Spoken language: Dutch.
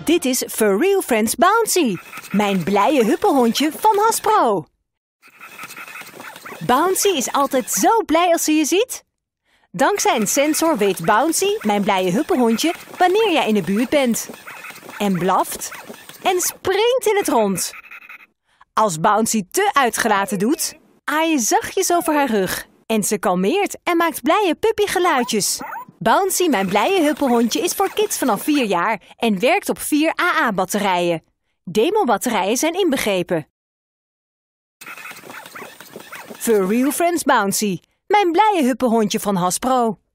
Dit is For Real Friends Bouncy, mijn blije huppenhondje van Hasbro. Bouncy is altijd zo blij als ze je ziet. Dankzij een sensor weet Bouncy, mijn blije huppenhondje, wanneer jij in de buurt bent. En blaft en springt in het rond. Als Bouncy te uitgelaten doet, aai je zachtjes over haar rug. En ze kalmeert en maakt blije puppygeluidjes. Bouncy, mijn blije huppenhondje, is voor kids vanaf 4 jaar en werkt op 4 AA-batterijen. Demo-batterijen zijn inbegrepen. For Real Friends Bouncy, mijn blije huppenhondje van Hasbro.